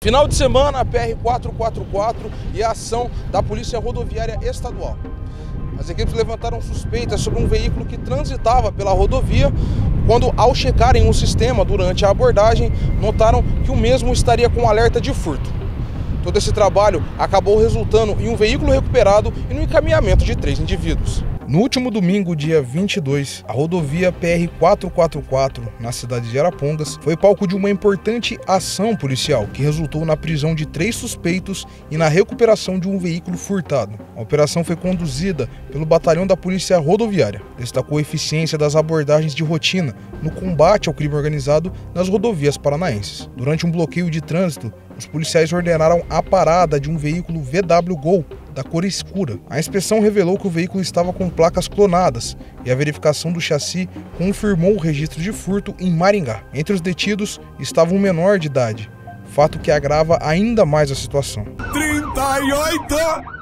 Final de semana, a PR-444 e a ação da Polícia Rodoviária Estadual. As equipes levantaram suspeitas sobre um veículo que transitava pela rodovia, quando, ao checarem o sistema durante a abordagem, notaram que o mesmo estaria com alerta de furto. Todo esse trabalho acabou resultando em um veículo recuperado e no encaminhamento de 3 indivíduos. No último domingo, dia 22, a rodovia PR-444, na cidade de Arapongas, foi palco de uma importante ação policial que resultou na prisão de 3 suspeitos e na recuperação de um veículo furtado. A operação foi conduzida pelo Batalhão da Polícia Rodoviária. Destacou a eficiência das abordagens de rotina no combate ao crime organizado nas rodovias paranaenses. Durante um bloqueio de trânsito, os policiais ordenaram a parada de um veículo VW Gol da cor escura. A inspeção revelou que o veículo estava com placas clonadas e a verificação do chassi confirmou o registro de furto em Maringá. Entre os detidos estava um menor de idade, fato que agrava ainda mais a situação. 38!